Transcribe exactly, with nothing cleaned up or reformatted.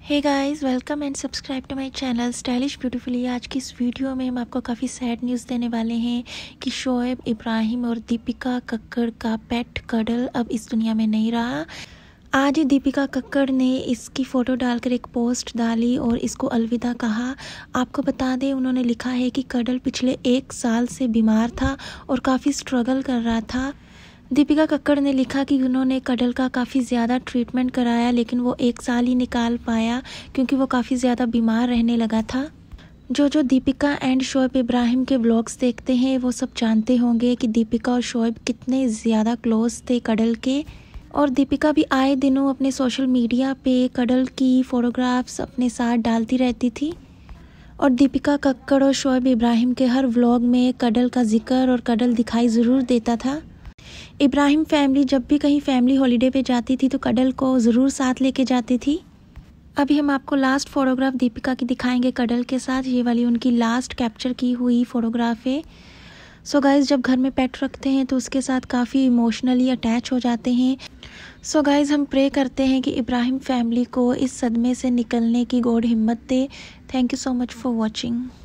Hey guys, welcome and subscribe to my channel stylish beautifully. आज की इस video में हम आपको काफ़ी सैड न्यूज़ देने वाले हैं कि शोएब, इब्राहिम और दीपिका कक्कड़ का पेट कडल अब इस दुनिया में नहीं रहा। आज ही दीपिका कक्कड़ ने इसकी फ़ोटो डालकर एक पोस्ट डाली और इसको अलविदा कहा। आपको बता दें, उन्होंने लिखा है कि कडल पिछले एक साल से बीमार था और काफ़ी स्ट्रगल कर रहा था। दीपिका कक्कड़ ने लिखा कि उन्होंने कडल का काफ़ी ज़्यादा ट्रीटमेंट कराया, लेकिन वो एक साल ही निकाल पाया क्योंकि वो काफ़ी ज़्यादा बीमार रहने लगा था। जो जो दीपिका एंड शोएब इब्राहिम के ब्लॉग्स देखते हैं वो सब जानते होंगे कि दीपिका और शोएब कितने ज़्यादा क्लोज थे कडल के। और दीपिका भी आए दिनों अपने सोशल मीडिया पे कडल की फ़ोटोग्राफ्स अपने साथ डालती रहती थी। और दीपिका कक्कड़ और शोएब इब्राहिम के हर व्लॉग में कडल का जिक्र और कडल दिखाई ज़रूर देता था। इब्राहिम फैमिली जब भी कहीं फैमिली हॉलीडे पे जाती थी तो कडल को ज़रूर साथ लेके जाती थी। अभी हम आपको लास्ट फ़ोटोग्राफ दीपिका की दिखाएंगे कडल के साथ। ये वाली उनकी लास्ट कैप्चर की हुई फ़ोटोग्राफ है। सो गाइज़, जब घर में पेट रखते हैं तो उसके साथ काफ़ी इमोशनली अटैच हो जाते हैं। सो गाइज़, हम प्रे करते हैं कि इब्राहिम फैमिली को इस सदमे से निकलने की गॉड हिम्मत दे। Thank you so much for watching.